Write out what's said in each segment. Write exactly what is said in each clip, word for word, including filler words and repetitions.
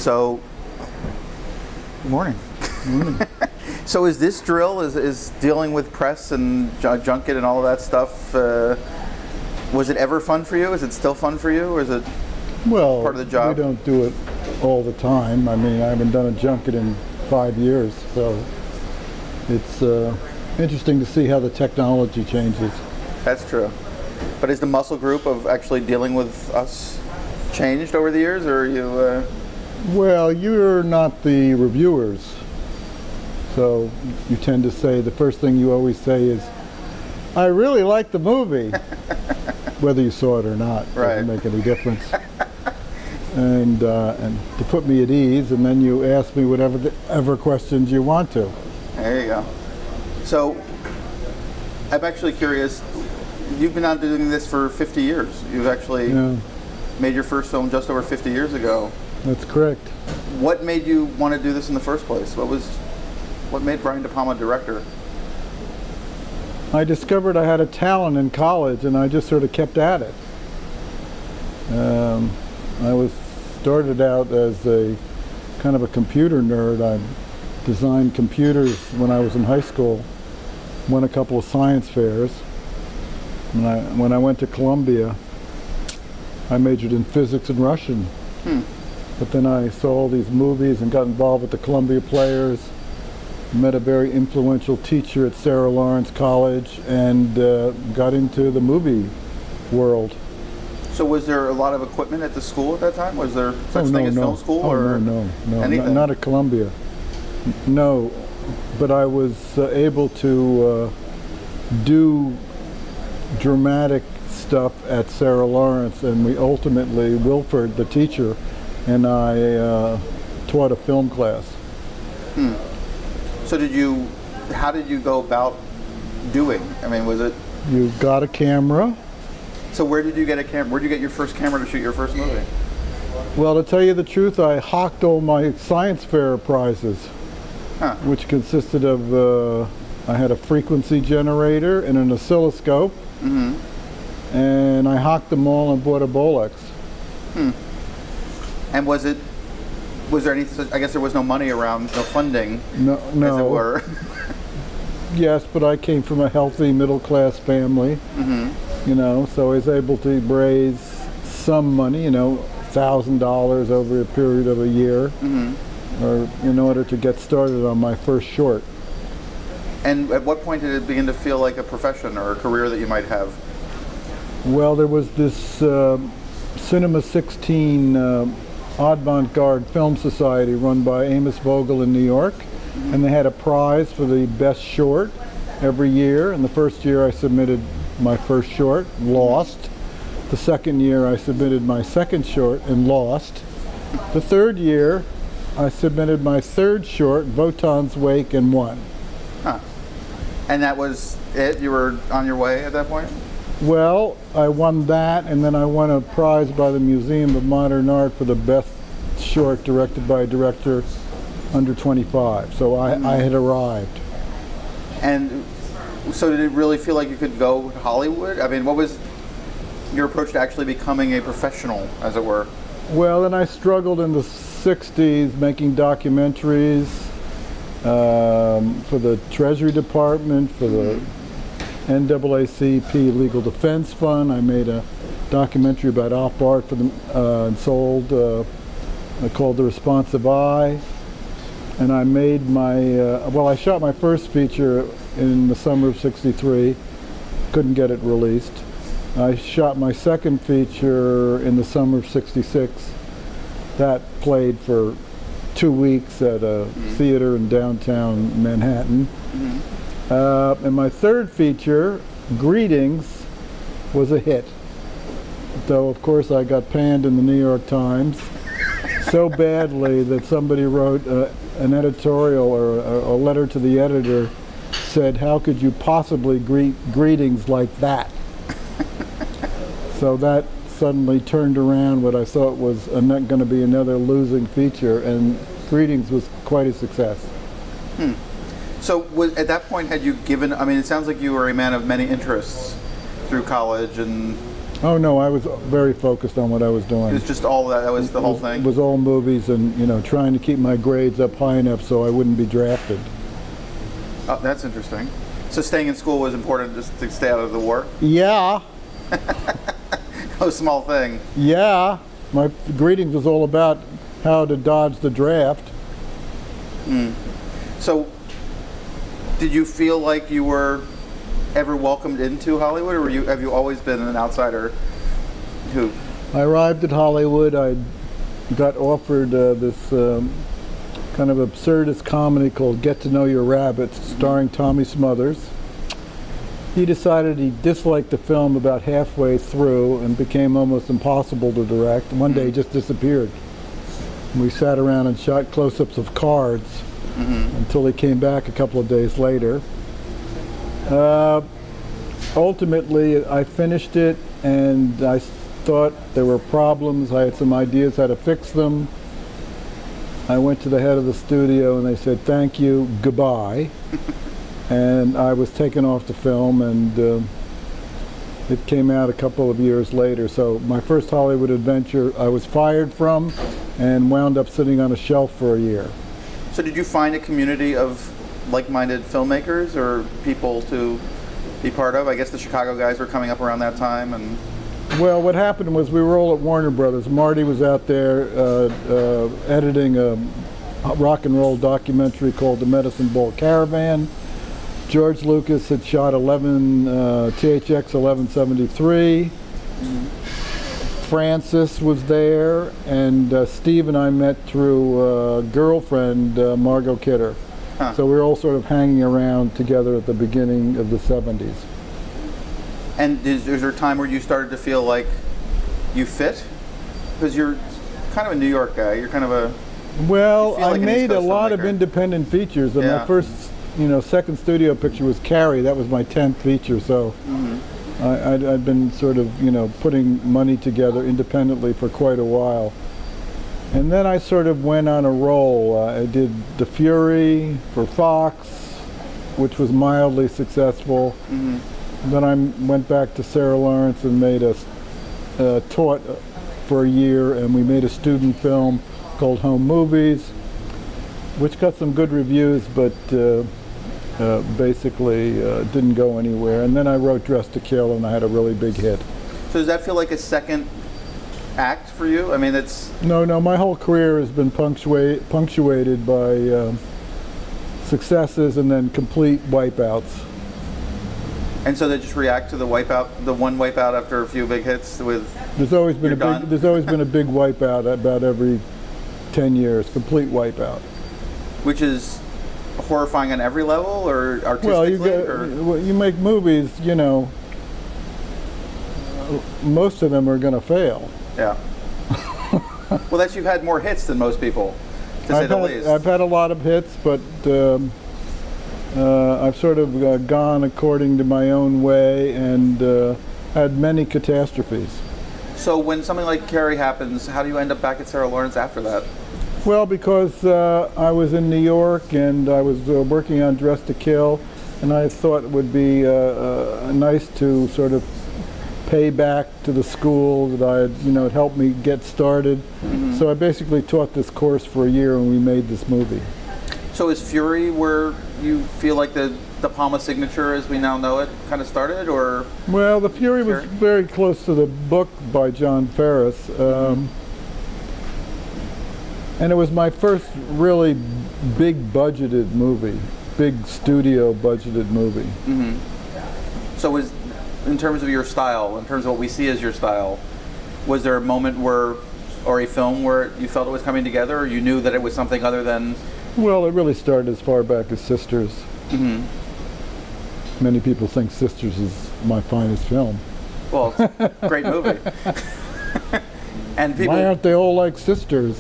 So, morning. Morning. So is this drill, is, is dealing with press and junket and all of that stuff, uh, was it ever fun for you? Is it still fun for you? Or is it well, part of the job? We don't do it all the time. I mean, I haven't done a junket in five years, so it's uh, interesting to see how the technology changes. That's true. But is the muscle group of actually dealing with us changed over the years, or are you... Uh... Well, you're not the reviewers, so you tend to say, the first thing you always say is, I really like the movie. Whether you saw it or not, right. Doesn't make any difference. and uh, and to put me at ease, and then you ask me whatever the, ever questions you want to. There you go. So, I'm actually curious, you've been out doing this for fifty years. You've actually yeah. made your first film just over fifty years ago. That's correct. What made you want to do this in the first place? What was, what made Brian DePalma director? I discovered I had a talent in college, and I just sort of kept at it. Um, I was started out as a kind of a computer nerd. I designed computers when I was in high school, won a couple of science fairs. When I, when I went to Columbia, I majored in physics and Russian. Hmm. But then I saw all these movies and got involved with the Columbia Players, met a very influential teacher at Sarah Lawrence College, and uh, got into the movie world. So was there a lot of equipment at the school at that time? Was there such oh, thing no, as no. film school? Oh, or no, no, no, anything? not, not at Columbia. No, but I was uh, able to uh, do dramatic stuff at Sarah Lawrence, and we ultimately, Wilford, the teacher, and I uh, taught a film class. Hmm. So did you, how did you go about doing? I mean, was it? You got a camera. So where did you get a camera? Where did you get your first camera to shoot your first movie? Well, to tell you the truth, I hawked all my science fair prizes, huh. which consisted of, uh, I had a frequency generator and an oscilloscope, mm-hmm. and I hawked them all and bought a Bolex. Hmm. And was it, was there any, I guess there was no money around, no funding, no, no. as it were. Yes, but I came from a healthy middle-class family, mm-hmm. you know, so I was able to raise some money, you know, one thousand dollars over a period of a year, mm-hmm. or in order to get started on my first short. And at what point did it begin to feel like a profession or a career that you might have? Well, there was this uh, Cinema sixteen uh, Avant-Garde Film Society run by Amos Vogel in New York, mm-hmm. and they had a prize for the best short every year. And the first year I submitted my first short, lost. The second year I submitted my second short and lost. The third year I submitted my third short, Wotan's Wake, and won. Huh. And that was it? You were on your way at that point? Well, I won that, and then I won a prize by the Museum of Modern Art for the best short directed by a director under twenty-five. So I, mm-hmm. I had arrived. And so did it really feel like you could go to Hollywood? I mean, what was your approach to actually becoming a professional, as it were? Well, then I struggled in the sixties making documentaries um, for the Treasury Department, for the N double A C P Legal Defense Fund. I made a documentary about op art for them uh, and sold uh, called The Responsive Eye. And I made my, uh, well, I shot my first feature in the summer of sixty-three, couldn't get it released. I shot my second feature in the summer of sixty-six. That played for two weeks at a mm-hmm. theater in downtown Manhattan. Mm-hmm. Uh, and my third feature, Greetings, was a hit. Though, of course, I got panned in the New York Times so badly that somebody wrote uh, an editorial or a, a letter to the editor, said, how could you possibly greet Greetings like that? So that suddenly turned around what I thought was going to be another losing feature, and Greetings was quite a success. Hmm. So was, at that point, had you given, I mean, it sounds like you were a man of many interests. through college and... Oh no, I was very focused on what I was doing. It was just all that, that was the whole it was, thing? It was all movies and, you know, trying to keep my grades up high enough so I wouldn't be drafted. Oh, that's interesting. So staying in school was important just to stay out of the war? Yeah. No small thing. Yeah. My greetings was all about how to dodge the draft. Mm. So, did you feel like you were ever welcomed into Hollywood, or were you, have you always been an outsider who... I arrived at Hollywood. I got offered uh, this um, kind of absurdist comedy called Get to Know Your Rabbits, starring Tommy Smothers. He decided he disliked the film about halfway through and became almost impossible to direct. One day he just disappeared. We sat around and shot close-ups of cards mm-hmm. until he came back a couple of days later. Uh, ultimately, I finished it, and I thought there were problems. I had some ideas how to fix them. I went to the head of the studio, and they said, "Thank you, goodbye." And I was taken off the film, and uh, it came out a couple of years later. So my first Hollywood adventure I was fired from and wound up sitting on a shelf for a year. So did you find a community of like-minded filmmakers or people to be part of? I guess the Chicago guys were coming up around that time. And well, what happened was we were all at Warner Brothers. Marty was out there uh, uh, editing a rock and roll documentary called The Medicine Ball Caravan. George Lucas had shot eleven uh, T H X eleven seventy-three. Mm-hmm. Francis was there, and uh, Steve and I met through uh, girlfriend uh, Margot Kidder. Huh. So we were all sort of hanging around together at the beginning of the seventies. And is, is there a time where you started to feel like you fit? Because you're kind of a New York guy. You're kind of a... Well, I like made a lot filmmaker. of independent features, and yeah. my first, you know, second studio picture was Carrie. That was my tenth feature, so mm-hmm. I, I'd, I'd been sort of, you know, putting money together independently for quite a while. And then I sort of went on a roll. Uh, I did The Fury for Fox, which was mildly successful. Mm-hmm. Then I went back to Sarah Lawrence and made a, uh, taught for a year, and we made a student film called Home Movies, which got some good reviews, but uh, uh, basically uh, didn't go anywhere. And then I wrote Dress to Kill, and I had a really big hit. So does that feel like a second act for you? I mean, it's... No, no, my whole career has been punctuate, punctuated by uh, successes and then complete wipeouts. And so they just react to the wipeout, the one wipeout after a few big hits with... There's always been a done? big, there's always been a big wipeout about every ten years, complete wipeout. Which is horrifying on every level, or artistically? Well, you, get, or? well, you make movies, you know, most of them are going to fail. Yeah. Well, that's, you've had more hits than most people, to say I've the had, least. I've had a lot of hits, but um, uh, I've sort of uh, gone according to my own way and uh, had many catastrophes. So when something like Carrie happens, how do you end up back at Sarah Lawrence after that? Well, because uh, I was in New York and I was uh, working on Dress to Kill, and I thought it would be uh, uh, nice to sort of pay back to the school that I had, you know, it helped me get started. Mm-hmm. So I basically taught this course for a year, and we made this movie. So is Fury where you feel like the DePalma signature, as we now know it, kind of started, or? Well, The Fury was very close to the book by John Ferris. Um, mm-hmm. And it was my first really big budgeted movie, big studio budgeted movie. Mm-hmm. So was, in terms of your style, in terms of what we see as your style, was there a moment where, or a film where you felt it was coming together, or you knew that it was something other than? Well, it really started as far back as Sisters. Mm-hmm. Many people think Sisters is my finest film. Well, it's a great movie. And people, why aren't they all like Sisters?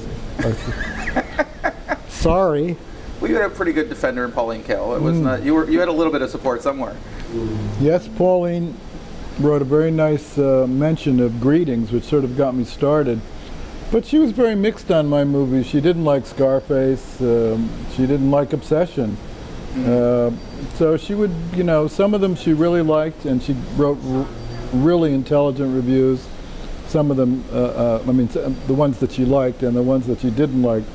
Sorry. Well, you had a pretty good defender in Pauline Kael. It was mm. not, you were you had a little bit of support somewhere. Yes, Pauline wrote a very nice uh, mention of Greetings, which sort of got me started. But she was very mixed on my movies. She didn't like Scarface. Um, she didn't like Obsession. Mm. Uh, so she would, you know, some of them she really liked, and she wrote r really intelligent reviews. Some of them, uh, uh, I mean, the ones that she liked and the ones that she didn't like.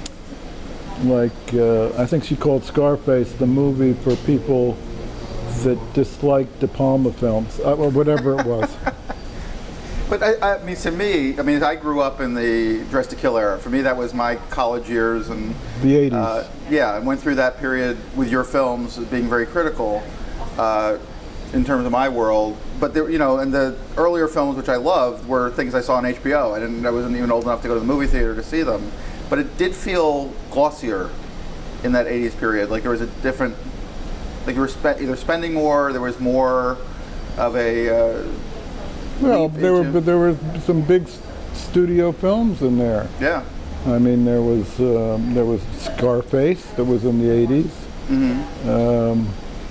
Like, uh, I think she called Scarface the movie for people that disliked DePalma films, uh, or whatever it was. But I, I mean, to me, I mean, I grew up in the Dress to Kill era. For me, that was my college years, and the eighties. Uh, yeah, I went through that period with your films being very critical uh, in terms of my world. But there, you know, and the earlier films which I loved were things I saw on H B O. I didn't, I wasn't even old enough to go to the movie theater to see them. But it did feel glossier in that eighties period. Like there was a different, like you were spe either spending more, there was more of a. Uh, well, there were, but there were some big studio films in there. Yeah. I mean, there was um, there was Scarface that was in the eighties. Mm-hmm. um,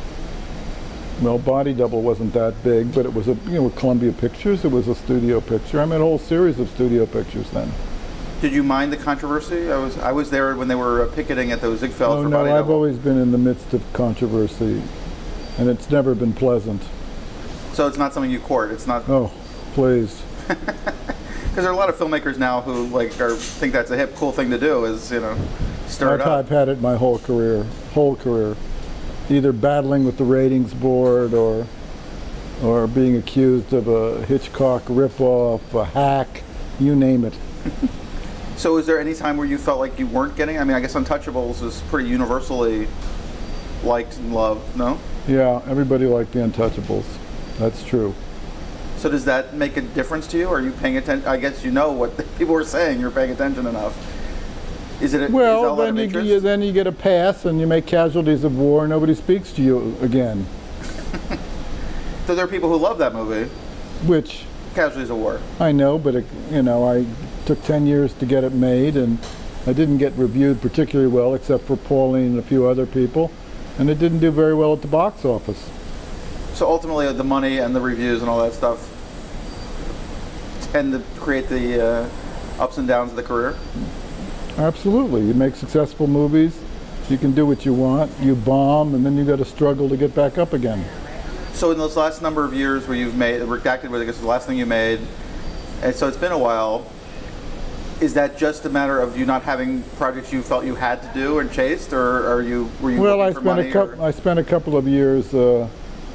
well, Body Double wasn't that big, but it was a you know with Columbia Pictures. It was a studio picture. I mean, a whole series of studio pictures then. Did you mind the controversy? I was I was there when they were picketing at the Ziegfeld oh, for no, Body I've Double. always been in the midst of controversy, and it's never been pleasant. So it's not something you court. It's not. Oh, please. Because there are a lot of filmmakers now who like are think that's a hip, cool thing to do. Is you know, stir I've, it up. I've had it my whole career, whole career, either battling with the ratings board or, or being accused of a Hitchcock ripoff, a hack, you name it. So is there any time where you felt like you weren't getting? I mean, I guess Untouchables is pretty universally liked and loved. No? Yeah, everybody liked the Untouchables. That's true. So does that make a difference to you? Are you paying attention? I guess you know what people were saying. You're paying attention enough. Is it? A, well, is that then a lot you, of interest? you then you get a pass and you make casualties of war. Nobody speaks to you again. So there are people who love that movie. Which? Casualties of War. I know, but it, you know, I took ten years to get it made, and I didn't get reviewed particularly well, except for Pauline and a few other people, and it didn't do very well at the box office. So ultimately, the money and the reviews and all that stuff tend to create the uh, ups and downs of the career? Absolutely. You make successful movies, you can do what you want, you bomb, and then you got to struggle to get back up again. So in those last number of years where you've made, Redacted was I guess the last thing you made, and so it's been a while, is that just a matter of you not having projects you felt you had to do and chased, or are you, were you well, looking I for spent money? a couple, I spent a couple of years uh,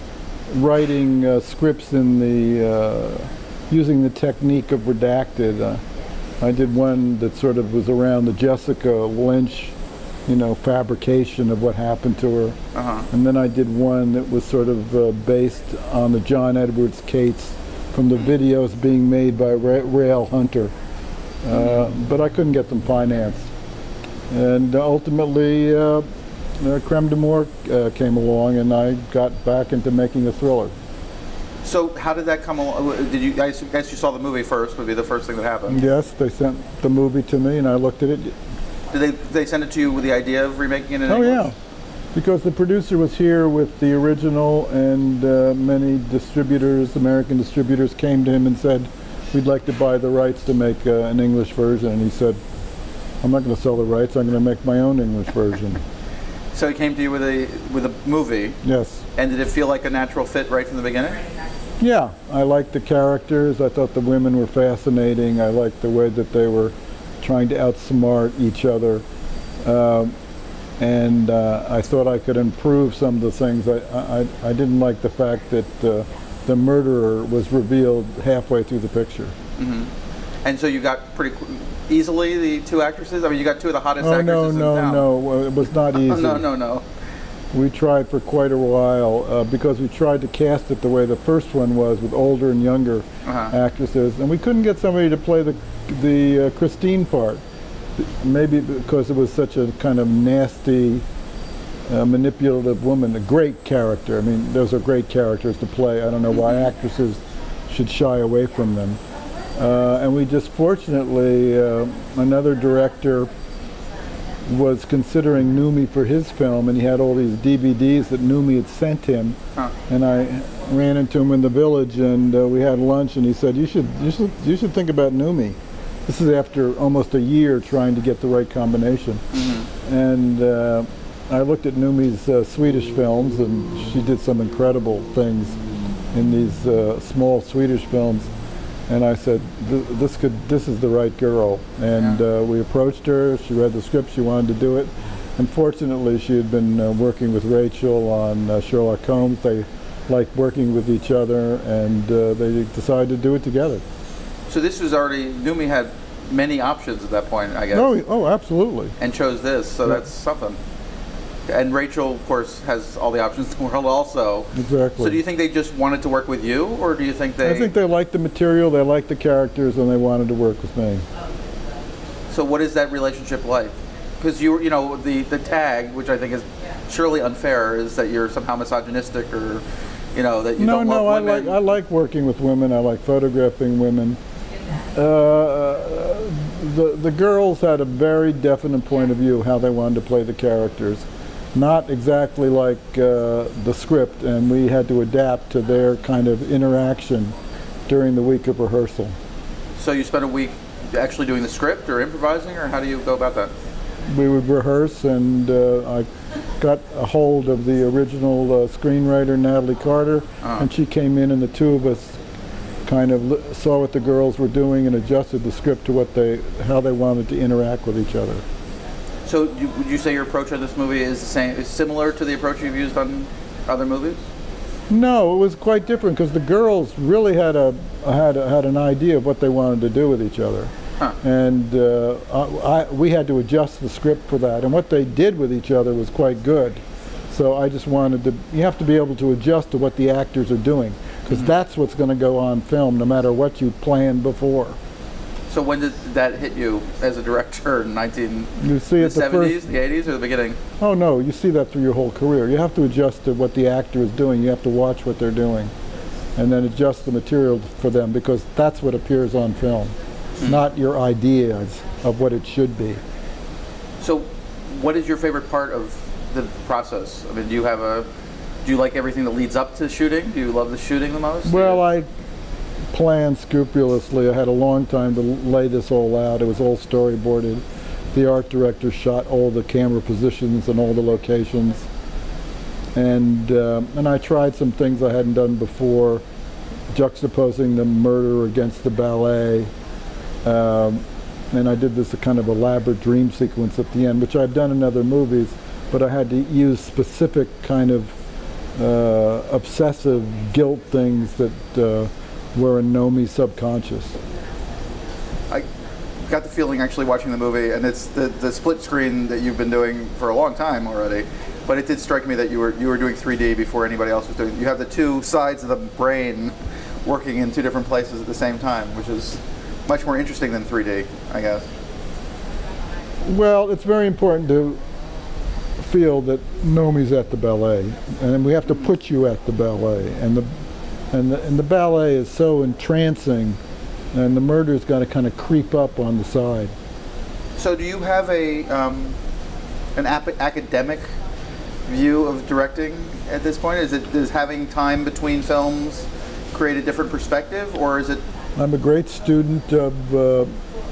writing uh, scripts in the, uh, using the technique of Redacted. Uh, I did one that sort of was around the Jessica Lynch, you know, fabrication of what happened to her. Uh-huh. And then I did one that was sort of uh, based on the John Edwards Cates from the videos being made by Ra Rael Hunter. Uh, but I couldn't get them financed. And ultimately, uh, uh, Creme de Mort uh, came along, and I got back into making a thriller. So how did that come along? Did you, I guess you saw the movie first, would be the first thing that happened. Yes, they sent the movie to me, and I looked at it. Did they, they send it to you with the idea of remaking it in Oh, English? yeah. Because the producer was here with the original, and uh, many distributors, American distributors, came to him and said, we'd like to buy the rights to make uh, an English version. And he said, I'm not going to sell the rights, I'm going to make my own English version. So he came to you with a, with a movie? Yes. And did it feel like a natural fit right from the beginning? Yeah, I liked the characters. I thought the women were fascinating. I liked the way that they were trying to outsmart each other. Um, and uh, I thought I could improve some of the things. I, I, I didn't like the fact that uh, the murderer was revealed halfway through the picture. Mm-hmm. And so you got pretty easily the two actresses? I mean, you got two of the hottest oh, actresses no, in town. no, no, it was not easy. no, no, no. We tried for quite a while uh, because we tried to cast it the way the first one was, with older and younger uh-huh. actresses, and we couldn't get somebody to play the the uh, Christine part. Maybe because it was such a kind of nasty, uh, manipulative woman, a great character. I mean, those are great characters to play. I don't know why actresses should shy away from them. Uh, and we just fortunately, uh, another director was considering Numi for his film, and he had all these D V Ds that Numi had sent him. Huh. And I ran into him in the village, and uh, we had lunch, and he said, "You should, you should, you should think about Numi." This is after almost a year trying to get the right combination. Mm-hmm. And uh, I looked at Numi's uh, Swedish films, and she did some incredible things. in these uh, small Swedish films, and I said, this could, this is the right girl. And yeah. uh, we approached her, she read the script, she wanted to do it. Unfortunately, she had been uh, working with Rachel on uh, Sherlock Holmes. They liked working with each other, and uh, they decided to do it together. So this was already, Noomi had many options at that point, I guess. Oh, oh absolutely. And chose this, so yeah. that's something. And Rachel, of course, has all the options in the world also. Exactly. So do you think they just wanted to work with you, or do you think they... I think they liked the material, they liked the characters, and they wanted to work with me. So what is that relationship like? Because you, you know, the, the tag, which I think is surely unfair, is that you're somehow misogynistic, or, you know, that you no, don't no, love I women. like I like working with women. I like photographing women. Uh, the the girls had a very definite point of view how they wanted to play the characters, not exactly like uh, the script, and we had to adapt to their kind of interaction during the week of rehearsal. So you spent a week actually doing the script, or improvising, or how do you go about that? We would rehearse, and uh, I got a hold of the original uh, screenwriter, Natalie Carter, uh-huh. and she came in, and the two of us kind of li saw what the girls were doing and adjusted the script to what they, how they wanted to interact with each other. So you, would you say your approach on this movie is the same, is similar to the approach you've used on other movies? No, it was quite different because the girls really had a had a, had an idea of what they wanted to do with each other. Huh. And uh, I, I, we had to adjust the script for that. And what they did with each other was quite good. So I just wanted to, you have to be able to adjust to what the actors are doing, because mm-hmm. that's what's going to go on film no matter what you planned before. So when did that hit you as a director in nineteen you see the seventies, the eighties, or the beginning? Oh no, you see that through your whole career. You have to adjust to what the actor is doing. You have to watch what they're doing and then adjust the material for them, because that's what appears on film. Not your ideas of what it should be. So what is your favorite part of the process? I mean, do you have a, do you like everything that leads up to shooting? Do you love the shooting the most? Well, I planned scrupulously. I had a long time to lay this all out. It was all storyboarded. The art director shot all the camera positions and all the locations. And, uh, and I tried some things I hadn't done before, juxtaposing the murder against the ballet. Um, and I did this a kind of elaborate dream sequence at the end, which I've done in other movies, but I had to use specific kind of uh, obsessive guilt things that uh, were in Noomi's subconscious. I got the feeling actually watching the movie, and it's the, the split screen that you've been doing for a long time already, but it did strike me that you were, you were doing three D before anybody else was doing it. You have the two sides of the brain working in two different places at the same time, which is much more interesting than three D, I guess. Well, it's very important to feel that Noomi's at the ballet, and we have to put you at the ballet, and the and the, and the ballet is so entrancing, and the murder's got to kind of creep up on the side. So, do you have a um, an ap academic view of directing at this point? Is it is having time between films create a different perspective, or is it? I'm a great student of uh,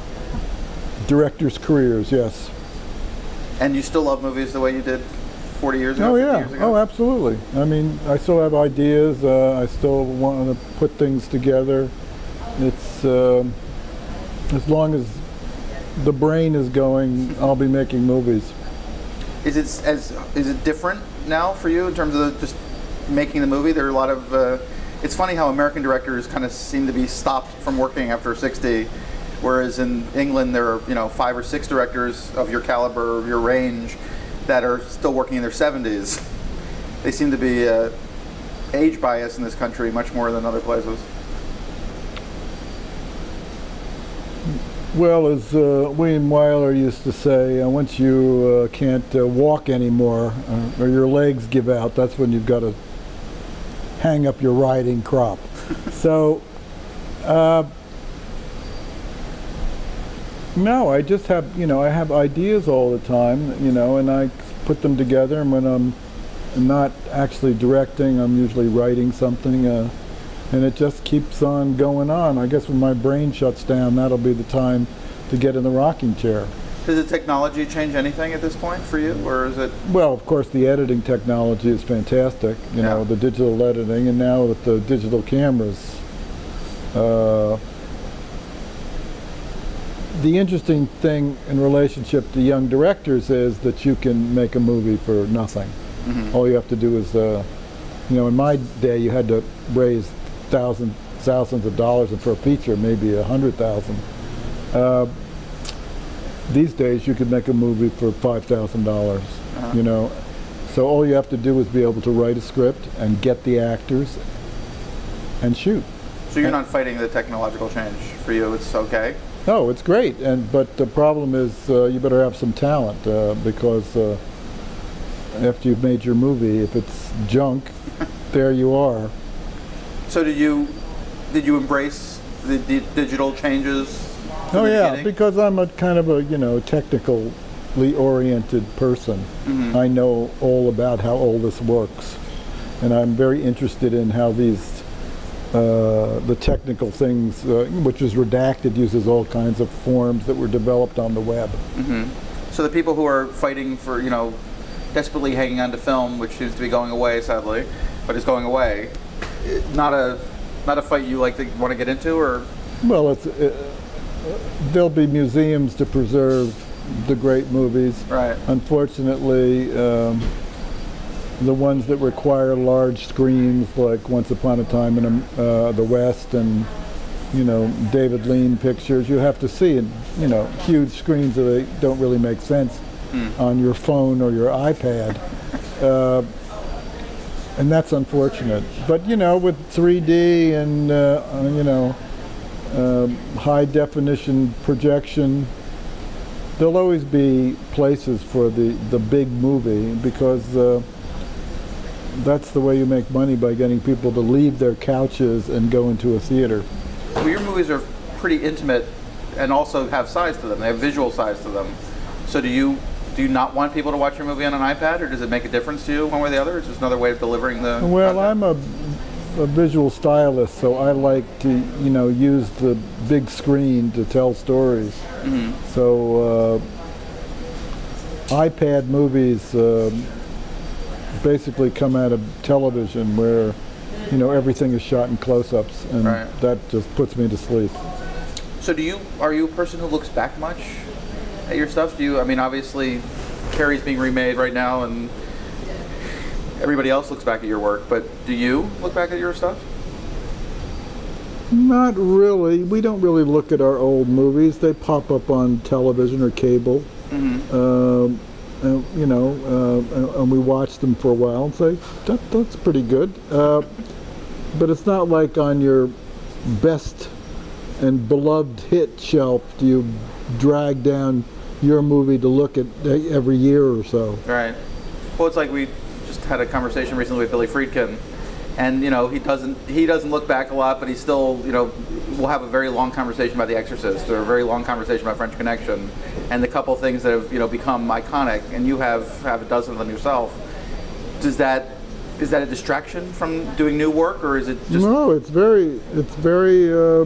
directors' careers, yes. And you still love movies the way you did forty years ago? Oh yeah, years ago? Oh absolutely. I mean, I still have ideas. Uh, I still want to put things together. It's uh, as long as the brain is going, I'll be making movies. Is it as is it different now for you in terms of the, just making the movie? There are a lot of. Uh, It's funny how American directors kind of seem to be stopped from working after sixty, whereas in England there are, you know, five or six directors of your caliber, of your range, that are still working in their seventies. They seem to be uh, age bias in this country much more than other places. Well, as uh, William Wyler used to say, uh, once you uh, can't uh, walk anymore, uh, or your legs give out, that's when you've got to hang up your riding crop. So, uh, no, I just have, you know, I have ideas all the time, you know, and I put them together, and when I'm not actually directing, I'm usually writing something, uh, and it just keeps on going on. I guess when my brain shuts down, that'll be the time to get in the rocking chair. Does the technology change anything at this point for you, or is it? Well, of course, the editing technology is fantastic. You Yeah. know, the digital editing, and now with the digital cameras. Uh, the interesting thing in relationship to young directors is that you can make a movie for nothing. Mm-hmm. All you have to do is, uh, you know, in my day, you had to raise thousands, thousands of dollars, and for a feature, maybe a hundred thousand. Uh, these days, you could make a movie for five thousand dollars. Uh-huh. You know, so all you have to do is be able to write a script and get the actors and shoot. So you're not fighting the technological change. For you, it's okay. No, it's great, and but the problem is uh, you better have some talent uh, because uh, after you've made your movie, if it's junk, there you are. So did you did you embrace the, the digital changes? Oh the yeah, beginning? because I'm a kind of a you know technically oriented person. Mm-hmm. I know all about how all this works, and I'm very interested in how these uh, the technical things, uh, which is redacted, uses all kinds of forms that were developed on the web. Mm-hmm. So the people who are fighting for, you know, desperately hanging on to film, which seems to be going away, sadly, but is going away, not a not a fight you like to want to get into, or? Well, it's uh, there'll be museums to preserve the great movies. Right. Unfortunately, um, the ones that require large screens, like Once Upon a Time in uh, the West and, you know, David Lean pictures, you have to see in, you know, huge screens that they don't really make sense mm. on your phone or your iPad. Uh, and that's unfortunate. But, you know, with three D and, uh, uh, you know, uh, high definition projection, there'll always be places for the, the big movie because uh, that's the way you make money, by getting people to leave their couches and go into a theater. Well, your movies are pretty intimate and also have sides to them. They have visual sides to them. So do you do you not want people to watch your movie on an iPad, or does it make a difference to you one way or the other? It's just another way of delivering the Well, content? I'm a, a visual stylist, so I like to, you know, use the big screen to tell stories. Mm-hmm. So uh, iPad movies uh, basically come out of television, where, you know, everything is shot in close-ups, and right. that just puts me to sleep. So do you, are you a person who looks back much at your stuff? Do you, I mean, obviously Carrie's being remade right now and everybody else looks back at your work, but do you look back at your stuff? Not really. We don't really look at our old movies. They pop up on television or cable. Mm-hmm. Um, and, you know, uh, and we watch them for a while and say, that, that's pretty good. Uh, but it's not like on your best and beloved hit shelf do you drag down your movie to look at every year or so. Right. Well, it's like we just had a conversation recently with Billy Friedkin, and you know he doesn't he doesn't look back a lot, but he still, you know, we'll have a very long conversation about The Exorcist or a very long conversation about French Connection, and the couple things that have, you know, become iconic, and you have have a dozen of them yourself. Does that is that a distraction from doing new work, or is it just? No, it's very it's very. Uh,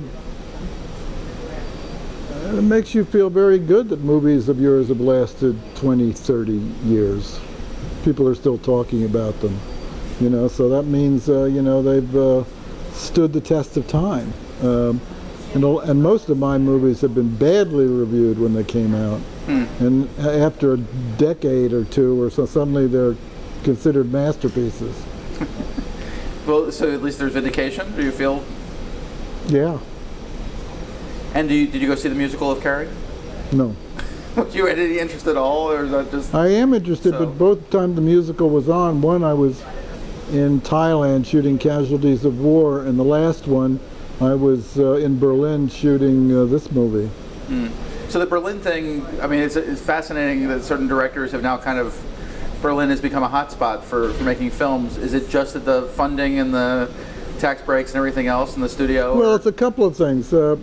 It makes you feel very good that movies of yours have lasted twenty, thirty years. People are still talking about them, you know, so that means, uh, you know, they've uh, stood the test of time. Um, and, and most of my movies have been badly reviewed when they came out. Hmm. And after a decade or two or so, suddenly they're considered masterpieces. Well, so at least there's vindication, do you feel? Yeah. And do you, did you go see the musical of Carrie? No. Was you any interest at all, or is that just? I am interested, so? but both times the musical was on, one I was in Thailand shooting Casualties of War, and the last one I was uh, in Berlin shooting uh, this movie. Mm. So the Berlin thing, I mean, it's, it's fascinating that certain directors have now kind of, Berlin has become a hotspot for, for making films. Is it just that the funding and the tax breaks and everything else in the studio? Well, or? It's a couple of things. Uh,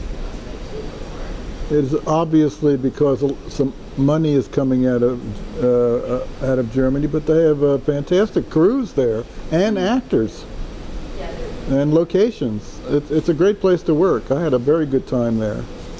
It's obviously because some money is coming out of uh, out of Germany, but they have uh, fantastic crews there and actors and locations. It's, it's a great place to work. I had a very good time there.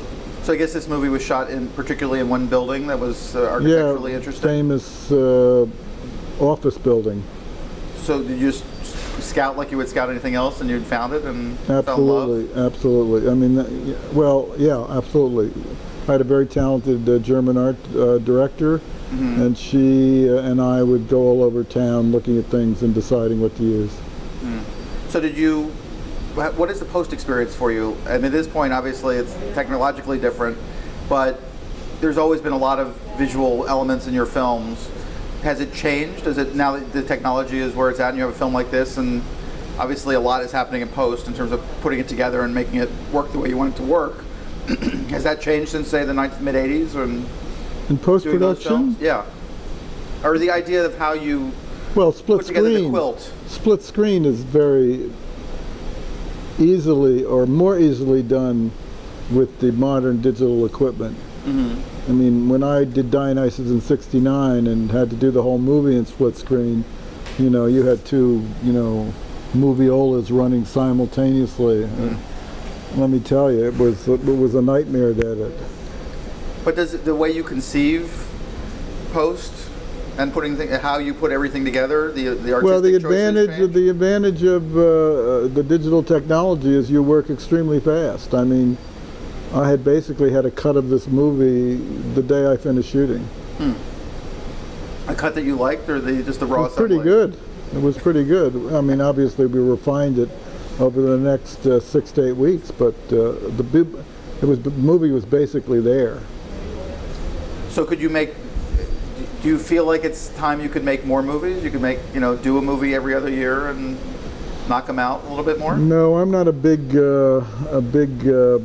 So I guess this movie was shot in particularly in one building that was uh, architecturally yeah, interesting? famous uh, office building. So did you just scout like you would scout anything else, and you'd found it and absolutely, fell in love? Absolutely. I mean, uh, well, yeah, absolutely. I had a very talented uh, German art uh, director, mm-hmm. and she uh, and I would go all over town looking at things and deciding what to use. Mm. So did you, what is the post experience for you? And at this point, obviously, it's technologically different, but there's always been a lot of visual elements in your films. Has it changed? Is it, now that the technology is where it's at and you have a film like this, and obviously a lot is happening in post in terms of putting it together and making it work the way you want it to work. Has that changed since, say, the mid eighties? And in post-production? Yeah. Or the idea of how you well, split put together screen, the quilt? Split screen is very easily, or more easily done with the modern digital equipment. Mm-hmm. I mean, when I did Dionysus in sixty-nine and had to do the whole movie in split screen, you know, you had two, you know, moviolas running simultaneously. Mm. Let me tell you, it was it was a nightmare to edit. But does it, the way you conceive post and putting th how you put everything together, the the artistic well, the choices advantage change? the advantage of uh, the digital technology is you work extremely fast. I mean, I had basically had a cut of this movie the day I finished shooting. Hmm. A cut that you liked, or the just the raw? It was pretty good. It was pretty good. I mean, obviously we refined it over the next uh, six to eight weeks, but uh, the it was the movie was basically there. So could you make? Do you feel like it's time you could make more movies? You could make, you know, do a movie every other year and knock them out a little bit more? No, I'm not a big uh, a big. Uh,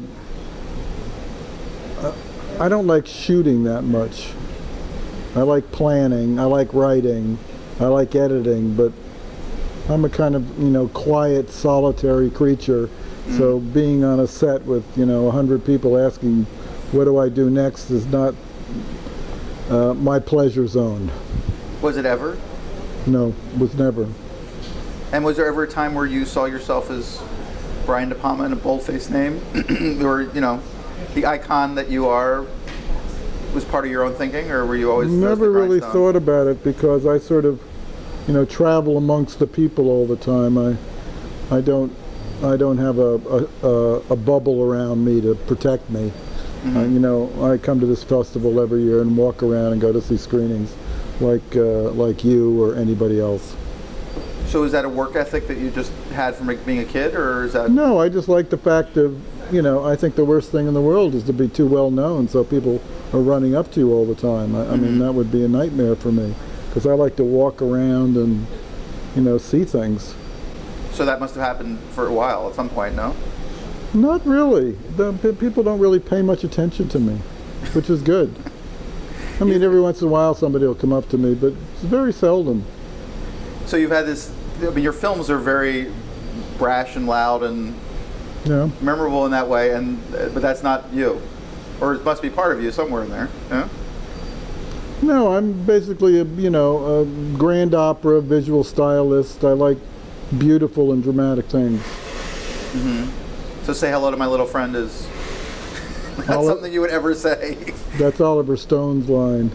I don't like shooting that much. I like planning, I like writing, I like editing, but I'm a kind of, you know, quiet, solitary creature. Mm. So being on a set with, you know, a hundred people asking, what do I do next, is not uh, my pleasure zone. Was it ever? No, was never. And was there ever a time where you saw yourself as Brian DePalma in a bold-faced name? Or, you know, the icon that you are was part of your own thinking, or were you always never really thought about it, because I sort of, you know, travel amongst the people all the time. I I don't I don't have a a, a bubble around me to protect me. Mm-hmm. uh, you know, I come to this festival every year and walk around and go to see screenings like uh, like you or anybody else. So is that a work ethic that you just had from being a kid, or is that? No, I just like the fact of, you know, I think the worst thing in the world is to be too well known, so people are running up to you all the time. I, mm-hmm. I mean, that would be a nightmare for me, because I like to walk around and, you know, see things. So that must have happened for a while at some point, no? Not really. The, people don't really pay much attention to me, which is good. I mean, every once in a while somebody will come up to me, but it's very seldom. So you've had this, I mean, your films are very brash and loud and yeah. memorable in that way, and but that's not you. Or it must be part of you somewhere in there, yeah? No, I'm basically a, you know, a grand opera visual stylist. I like beautiful and dramatic things. Mm-hmm. So say hello to my little friend is not Oli- something you would ever say. That's Oliver Stone's line.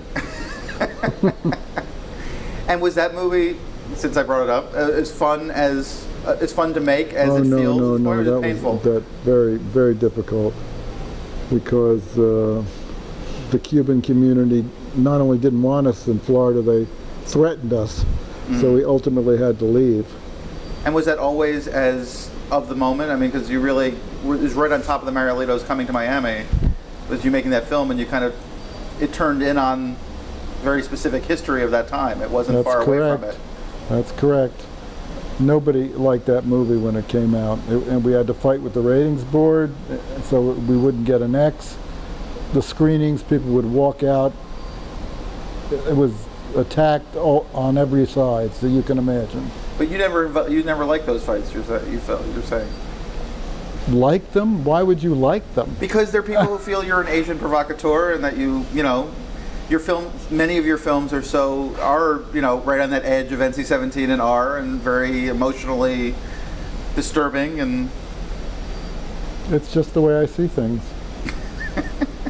And was that movie, since I brought it up, uh, as fun as uh, as fun to make as oh, it no, feels? No, no, or no, was that it painful? was that very, very difficult, because uh, the Cuban community not only didn't want us in Florida, they threatened us. Mm-hmm. So we ultimately had to leave. And was that always as of the moment? I mean, because you really, it was right on top of the Marielitos coming to Miami. Was you making that film, and you kind of, it turned in on very specific history of that time. It wasn't That's far correct. away from it. That's correct. Nobody liked that movie when it came out, it, and we had to fight with the ratings board so we wouldn't get an X. The screenings, people would walk out. It was attacked all, on every side, so you can imagine. But you never, you never liked those fights. You're, you felt you're saying. Like them? Why would you like them? Because they're people who feel you're an Asian provocateur, and that you, you know, your film, many of your films are so, are, you know, right on that edge of N C seventeen and R, and very emotionally disturbing, and it's just the way I see things.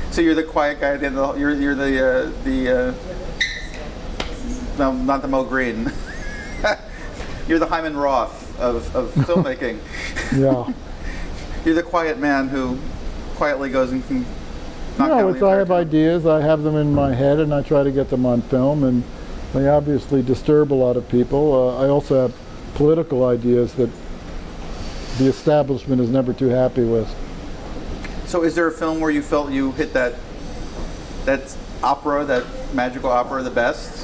So you're the quiet guy at the end of the, you're, you're the, uh, the, uh, no, not the Mo Green. You're the Hyman Roth of, of filmmaking. Yeah. You're the quiet man who quietly goes and can knock No, down it's the I entire have town. ideas, I have them in my head, and I try to get them on film, and they obviously disturb a lot of people. Uh, I also have political ideas that the establishment is never too happy with. So is there a film where you felt you hit that that opera, that magical opera the best?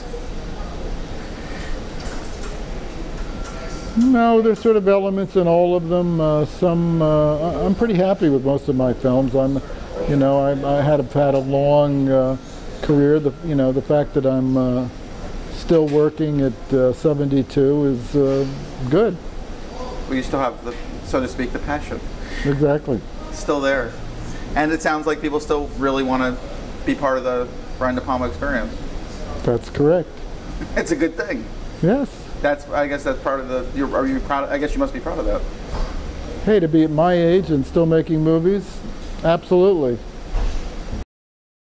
No, there's sort of elements in all of them. Uh, some, uh, I'm pretty happy with most of my films. I'm, you know, I, I had a, had a long uh, career. The, you know, the fact that I'm uh, still working at uh, seventy-two is uh, good. Well, you still have the, so to speak, the passion. Exactly. Still there. And it sounds like people still really want to be part of the Brian DePalma experience. That's correct. It's a good thing. Yes. That's, I guess that's part of the, you're, are you proud of, I guess you must be proud of that. Hey, to be at my age and still making movies, absolutely.